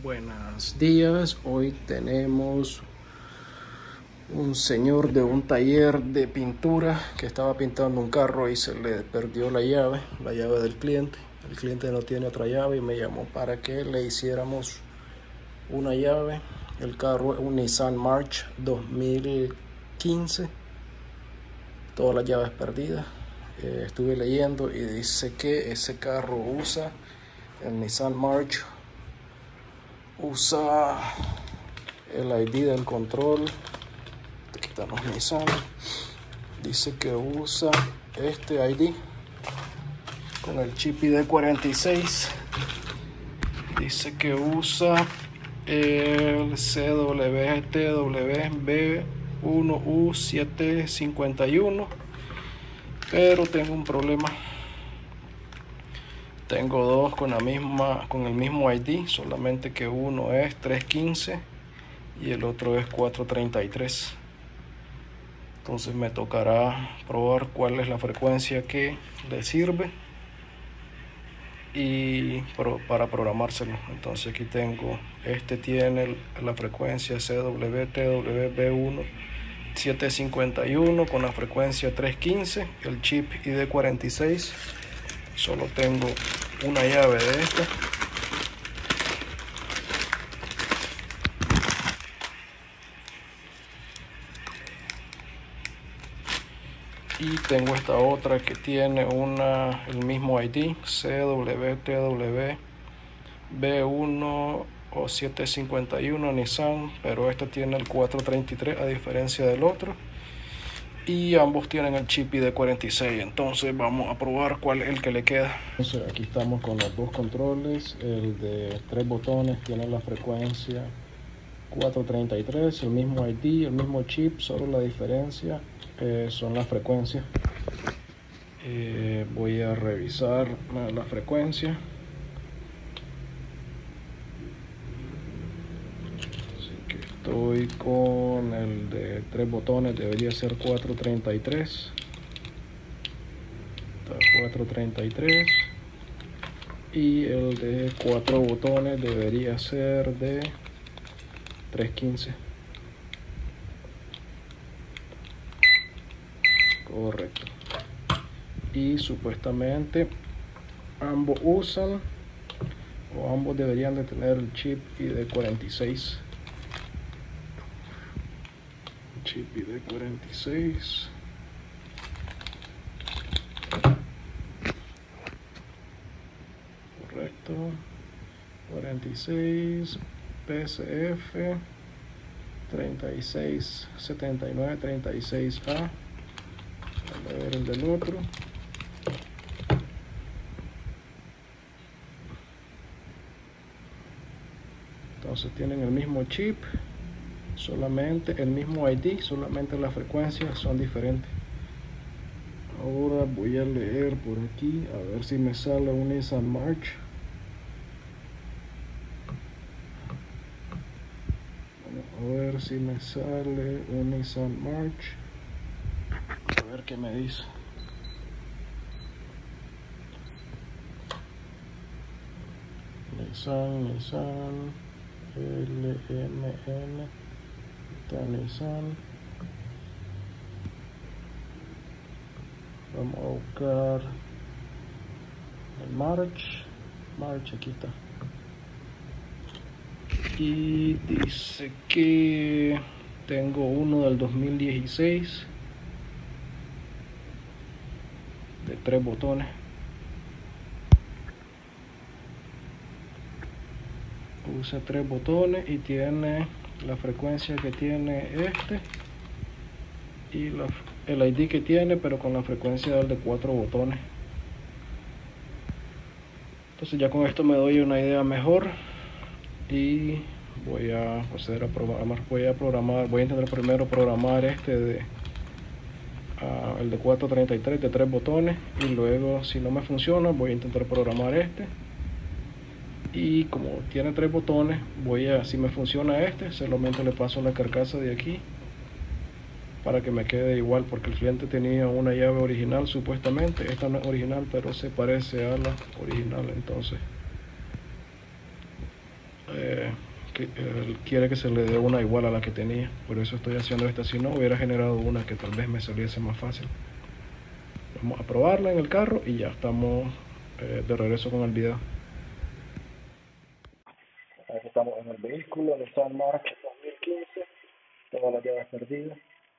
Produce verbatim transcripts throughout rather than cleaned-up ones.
Buenos días, hoy tenemos un señor de un taller de pintura que estaba pintando un carro y se le perdió la llave, la llave del cliente. El cliente no tiene otra llave y me llamó para que le hiciéramos una llave. El carro es un Nissan March dos mil quince, todas las llaves perdidas. Eh, estuve leyendo y dice que ese carro usa, el Nissan March usa el I D del control. Quitamos Nissan. Dice que usa este I D con el chip I D cuarenta y seis. Dice que usa el C W T W B uno U siete cincuenta y uno, pero tengo un problema. Tengo dos con la misma con el mismo I D, solamente que uno es tres quince y el otro es cuatro treinta y tres. Entonces me tocará probar cuál es la frecuencia que le sirve y pro, para programárselo. Entonces aquí tengo, este tiene la frecuencia C W T W B uno siete cincuenta y uno con la frecuencia tres quince, el chip I D cuarenta y seis. Solo tengo una llave de esta. Y tengo esta otra que tiene una, el mismo I D, C W T W B uno o siete cincuenta y uno Nissan, pero esta tiene el cuatro treinta y tres a diferencia del otro. Y ambos tienen el chip I D cuarenta y seis. Entonces vamos a probar cuál es el que le queda. Entonces aquí estamos con los dos controles. El de tres botones tiene la frecuencia cuatro treinta y tres, el mismo I D, el mismo chip, solo la diferencia eh, son las frecuencias. Eh, voy a revisar la frecuencia. Estoy con el de tres botones, debería ser cuatro treinta y tres. Está cuatro treinta y tres. Y el de cuatro botones debería ser de tres quince. Correcto. Y supuestamente ambos usan, o ambos deberían de tener el chip I D cuarenta y seis. Chip I D cuarenta y seis. Correcto. cuarenta y seis. P C F treinta y seis setenta y nueve treinta y seis A. A ver el del otro. Entonces tienen el mismo chip, solamente el mismo I D, solamente las frecuencias son diferentes. Ahora voy a leer por aquí a ver si me sale un Nissan March. A ver si me sale un Nissan March. A ver qué me dice. Nissan, Nissan, L M N, está Nissan. Vamos a buscar el March. March, aquí está. Y dice que tengo uno del dos mil dieciséis de tres botones. Usa tres botones y tiene la frecuencia que tiene este y la, el I D que tiene, pero con la frecuencia del de cuatro botones. Entonces ya con esto me doy una idea mejor y voy a proceder a programar. Voy a programar, voy a intentar primero programar este de uh, el de cuatro treinta y tres de tres botones, y luego si no me funciona voy a intentar programar este. Y como tiene tres botones, voy a, si me funciona este, solamente le paso la carcasa de aquí para que me quede igual, porque el cliente tenía una llave original supuestamente. Esta no es original, pero se parece a la original. Entonces eh, que, eh, quiere que se le dé una igual a la que tenía. Por eso estoy haciendo esta. Si no, hubiera generado una que tal vez me saliese más fácil. Vamos a probarla en el carro y ya estamos eh, de regreso con el video. Aquí estamos en el vehículo, en el Nissan March dos mil quince, todas las llaves perdidas.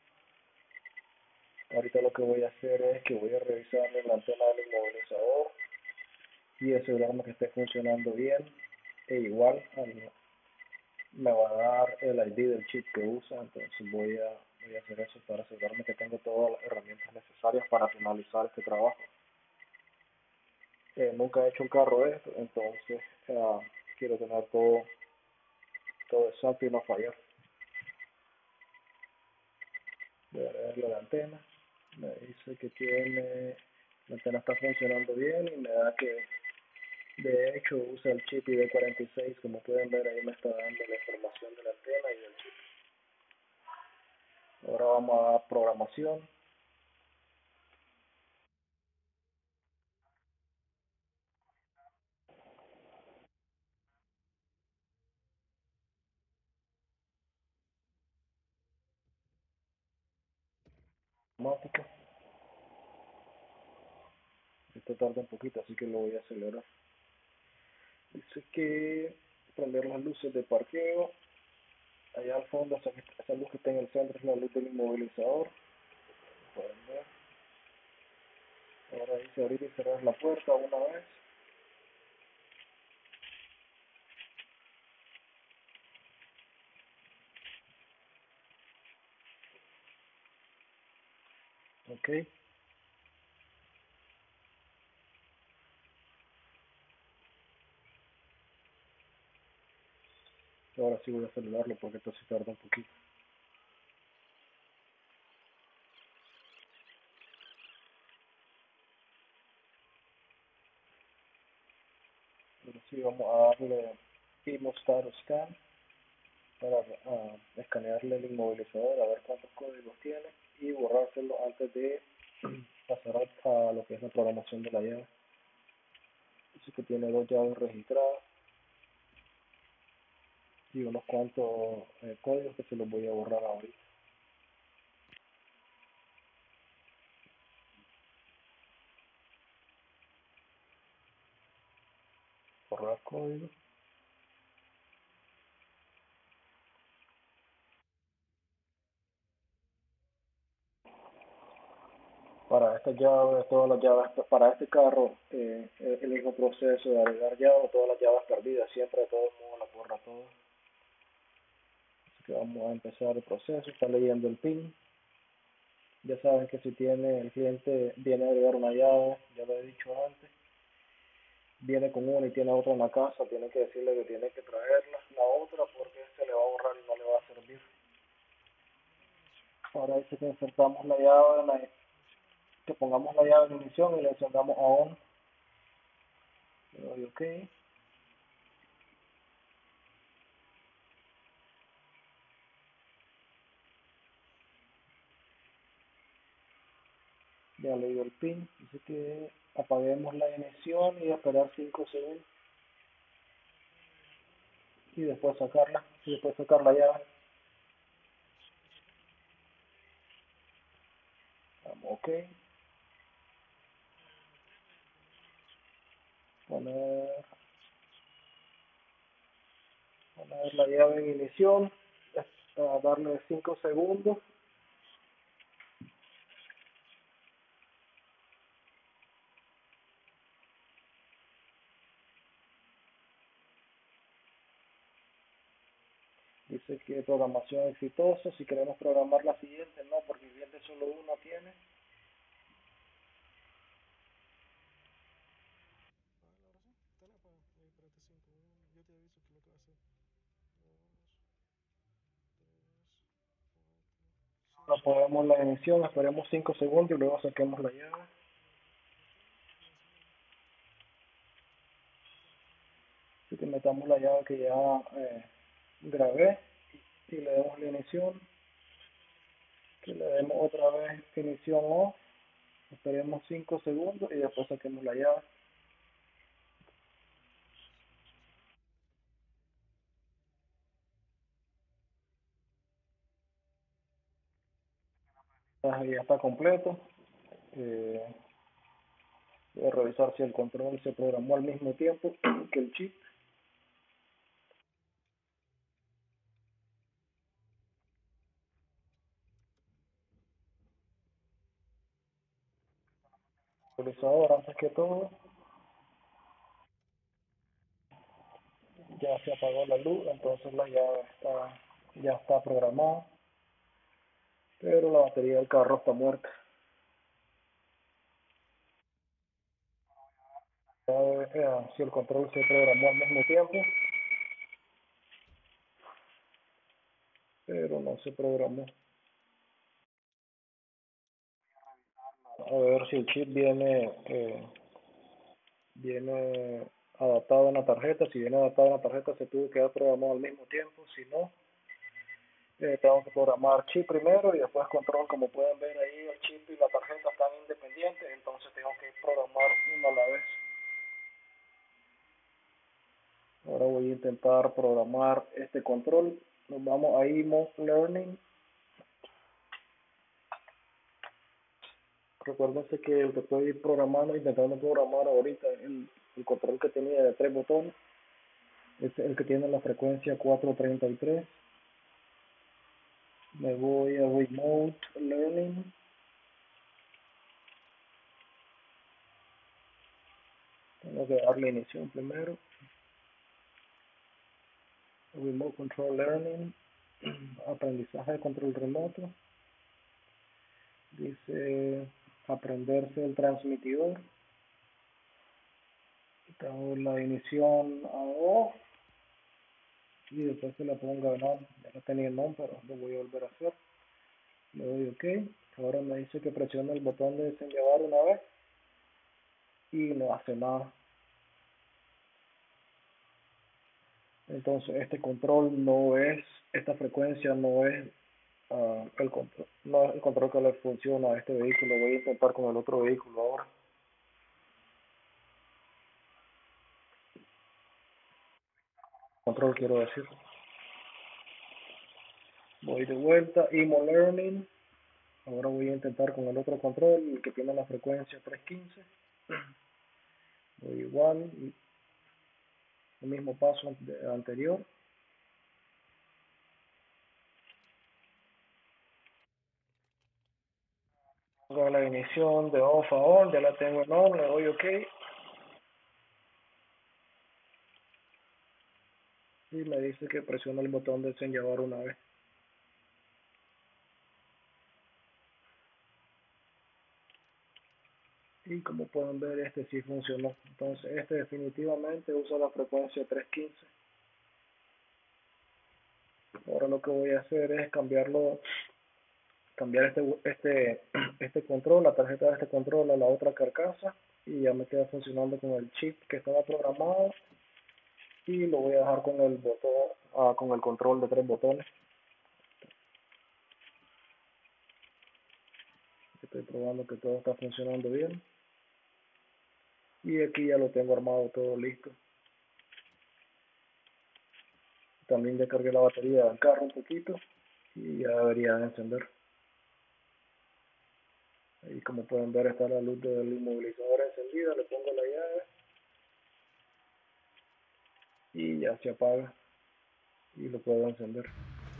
Ahorita lo que voy a hacer es que voy a revisar la antena del inmovilizador y asegurarme que esté funcionando bien. E igual me va a dar el I D del chip que usa, entonces voy a, voy a hacer eso para asegurarme que tengo todas las herramientas necesarias para finalizar este trabajo. Eh, nunca he hecho un carro de esto, entonces uh, quiero tener todo, todo exacto y no fallar. Voy a verle la antena, me dice que tiene, la antena está funcionando bien y me da que de hecho usa el chip I D cuarenta y seis, como pueden ver ahí me está dando la información de la antena y del chip. Ahora vamos a dar programación. Automática. Esto tarda un poquito, así que lo voy a acelerar. Dice que prender las luces de parqueo. Allá al fondo, esa, esa luz que está en el centro es la luz del inmovilizador. Pueden ver. Ahora dice abrir y cerrar la puerta una vez. Ok. Ahora sí voy a acelerarlo porque esto sí tarda un poquito. Ahora sí vamos a darle Imo Status Scan para uh, escanearle el inmovilizador a ver cuántos códigos tiene y borrárselo antes de pasar a lo que es la programación de la llave. Dice que tiene dos llaves registradas y unos cuantos eh, códigos que se los voy a borrar ahorita. Borrar código. Para esta llave, todas las llaves, para este carro, eh, el mismo proceso de agregar llaves, todas las llaves perdidas, siempre de todos modos las borra todas. Así que vamos a empezar el proceso, está leyendo el PIN. Ya saben que si tiene el cliente, viene a agregar una llave, ya lo he dicho antes, viene con una y tiene otra en la casa, tiene que decirle que tiene que traerla, la otra porque se le va a borrar y no le va a servir. Ahora dice que insertamos la llave, en la, que pongamos la llave en ignición y le encendamos a on. Le doy OK. Ya le dio el pin, dice que apaguemos la ignición y esperar cinco segundos y después sacarla, y después sacar la llave. Damos OK. Poner, poner la llave en ignición, a darle cinco segundos. Dice que programación exitosa, si queremos programar la siguiente, no, porque el cliente solo uno tiene. Apagamos la ignición, esperemos cinco segundos y luego saquemos la llave. Así que metamos la llave que ya eh, grabé y le demos la ignición. Que le demos otra vez ignición off. Esperemos cinco segundos y después saquemos la llave. Ya, ya está completo. Eh, voy a revisar si el control se programó al mismo tiempo que el chip. Actualizador antes que todo. Ya se apagó la luz, entonces la llave está, ya está programada, pero la batería del carro está muerta. Ya, eh, si el control se programó al mismo tiempo, pero no se programó. A ver si el chip viene, eh, viene adaptado en la tarjeta. Si viene adaptado en la tarjeta, se tuvo que haber programado al mismo tiempo. Si no, eh, tengo que programar chip primero y después control. Como pueden ver ahí, el chip y la tarjeta están independientes, entonces tengo que programar uno a la vez. Ahora voy a intentar programar este control. Nos vamos a Emo Learning. Recuérdense que el que estoy programando, intentando programar ahorita, el, el control que tenía de tres botones, es el que tiene la frecuencia cuatrocientos treinta y tres. Me voy a Remote Learning. Tengo que darle inicio primero. Remote Control Learning. Aprendizaje de control remoto. Dice aprenderse el transmitidor. Tengo la ignición a off y después se la pongo en on. Ya no tenía en on, pero lo voy a volver a hacer. Le doy OK. Ahora me dice que presione el botón de desenllavar una vez y no hace nada. Entonces este control no es, esta frecuencia no es uh, el control, no es el control que le funciona a este vehículo. Voy a intentar con el otro vehículo ahora. Control quiero decir. Voy de vuelta, Emo Learning. Ahora voy a intentar con el otro control, el que tiene la frecuencia trescientos quince. Voy igual, el mismo paso anterior. Pongo la ignición de off a on, ya la tengo en on, le doy OK. Y me dice que presione el botón de desenllavar una vez. Y como pueden ver, este sí funcionó. Entonces este definitivamente usa la frecuencia trescientos quince. Ahora lo que voy a hacer es cambiarlo, cambiar este, este, este control, la tarjeta de este control a la otra carcasa, y ya me queda funcionando con el chip que estaba programado, y lo voy a dejar con el botón, ah, con el control de tres botones. Estoy probando que todo está funcionando bien. Y aquí ya lo tengo armado todo listo. También ya cargué la batería del carro un poquito y ya debería de encender. Ahí como pueden ver está la luz del inmovilizador encendida, le pongo la llave y ya se apaga y lo puedo encender.